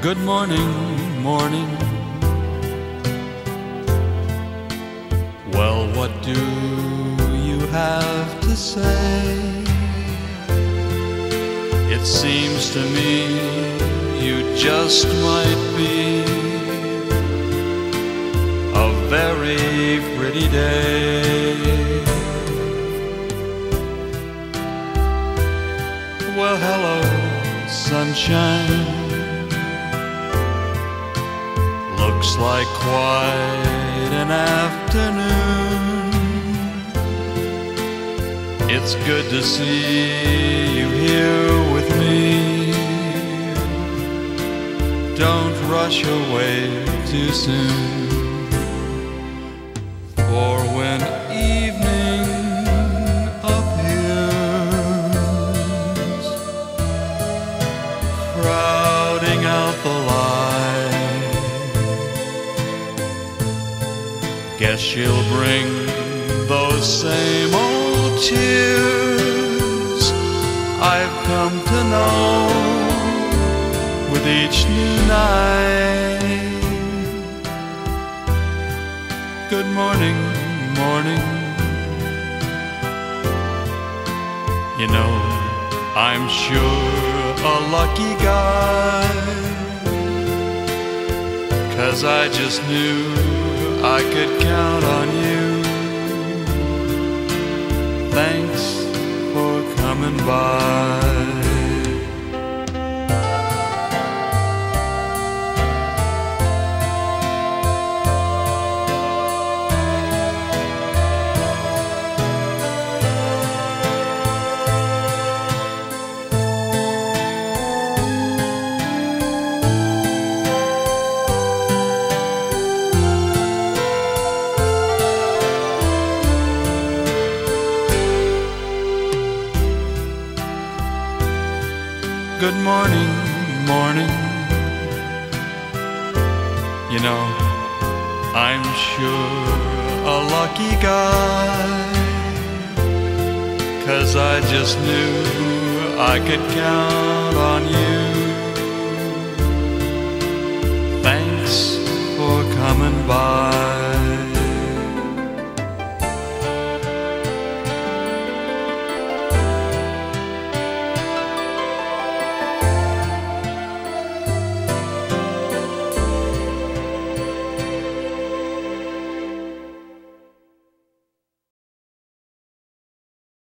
Good morning, morning. Well, what do you have to say? It seems to me you just might be a very pretty day. Well, hello, sunshine. Looks like quite an afternoon. It's good to see you here with me. Don't rush away too soon, for when evening appears, crowding out the light, guess she'll bring those same old tears I've come to know with each new night. Good morning, morning. You know, I'm sure a lucky guy, 'cause I just knew I could count on you. Thanks for coming by. Good morning, morning. You know, I'm sure a lucky guy, 'cause I just knew I could count on you. Thanks for coming by.